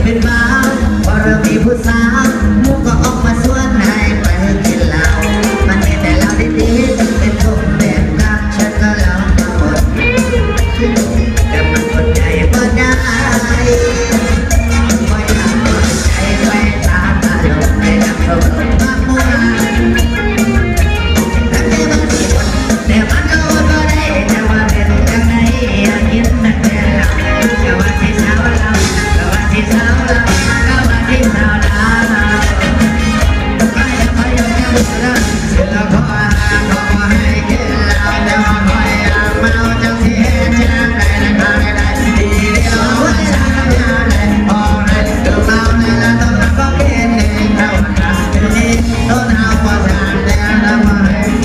เป็นบ้าพอเริ่มมีผู้สาวมุกก็ออกมาสวนให้ไปกินเหล้ามันเห็นแต่เราดีๆเป็นคนแบบรักฉันก็ลองมาหมดแต่มันคนใจก็ได้ไม่อยากเปิดใจไว้ตามอารมณ์ในนักรบมามัวทั้งที่บางทีแต่มันก็อดบ่ได้แต่ว่าเป็นจังไหนอยากกินแต่แต่เราแต่ว่าที่สาวเราแต่ว่าที่สาวเราก็ว่าที่สาวเราไม่ยอมแก้เราเสือขอให้กินเหล้าแต่ว่าคอยอยากเมาจังที่จะได้ได้ดีเดียวว่าจะทำอะไรพอได้ดูเมาในละต้องรับก็กินเองเท่านั้นที่ต้นเอาความจำแต่ละไม่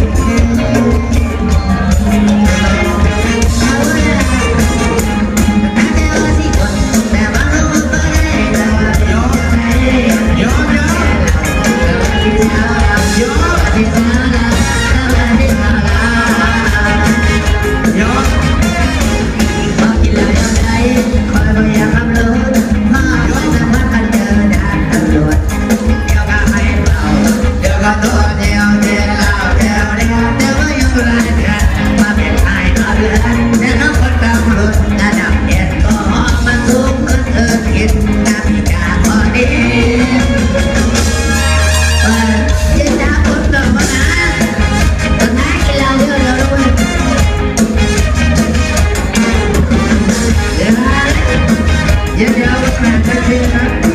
ตัวเดียวเดียวเดียวเดียวเดียวไม่ยอมรักกันมาเป็นไอ้เอาเรื่องแต่น้องคนตำรวจระดับเอ็ดก็มันสูงขึ้นเธอกินน้ำยาพอดียืนน้ำคนตำรวจนะตอนนั้นกินเหล้าเยอะแล้วด้วยเดี๋ยวแม่จะเชื่อ